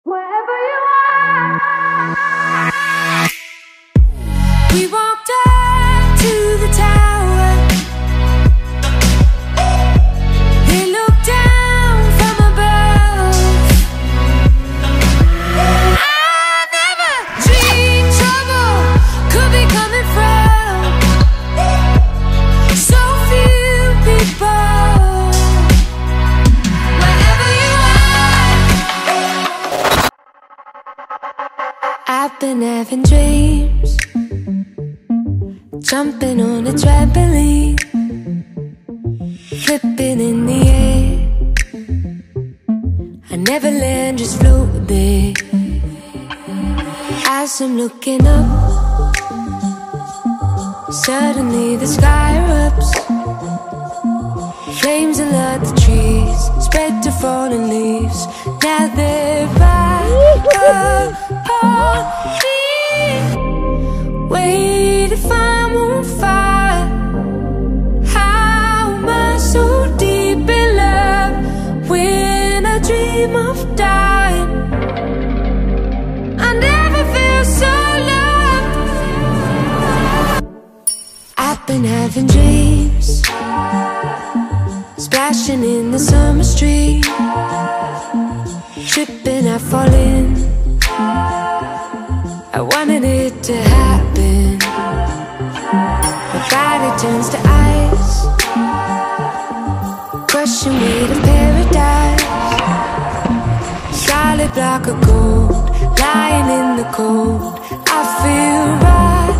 Wherever you are. We walked up to the tower. They looked down from above. I never dreamed trouble could be coming from so few people. Wherever you are. I've been having dreams, jumping on a trampoline, flipping in the air. I never land, just float there. As I'm looking up, suddenly the sky erupts. Flames alert the trees, spread to fallen leaves. Now they're back upon me. Wait, if I'm on fire, how am I so deep in love? When I dream of dying, I never feel so loved. I've been having dreams, splashing in the summer stream, tripping, I fall in. I wanted it to happen. My body turns to ice, crushing weight of paradise. Solid block of gold, lying in the cold. I feel right.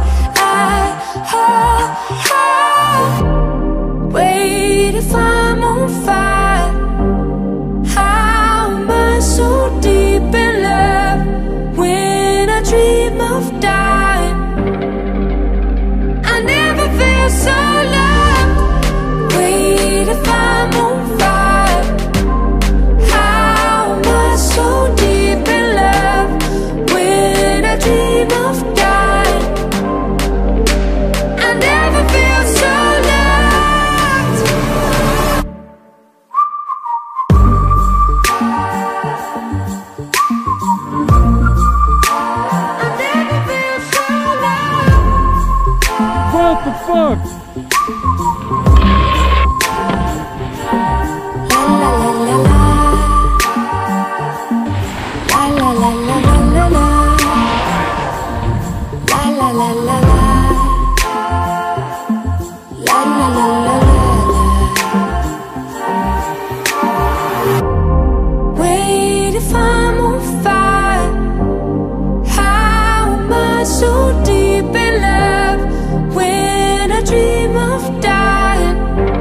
Wait, if I'm on fire, how am I so deep in love? When I dream of dying, I never feel so loved. Wait, if I'm on fire, how am I so deep in love? When I dream of dying, I never feel so loved. I never feel so loved. What the fuck? La la la la la. La la la la la la la. La la la la la. La la la la la. Wait, if I'm on fire, how am I so deep in love? When I dream of dying,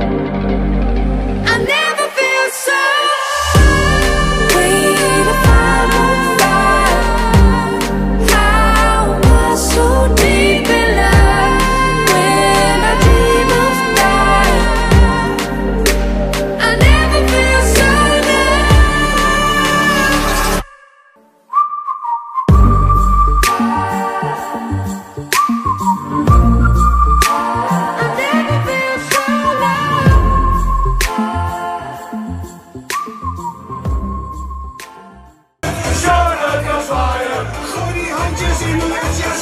I never feel so. Wait, if I'm on fire, how am I so deep in love? When I dream of dying, I never feel so loved. I never feel so loved. 杀了条帅呀，和你汉奸是冤家。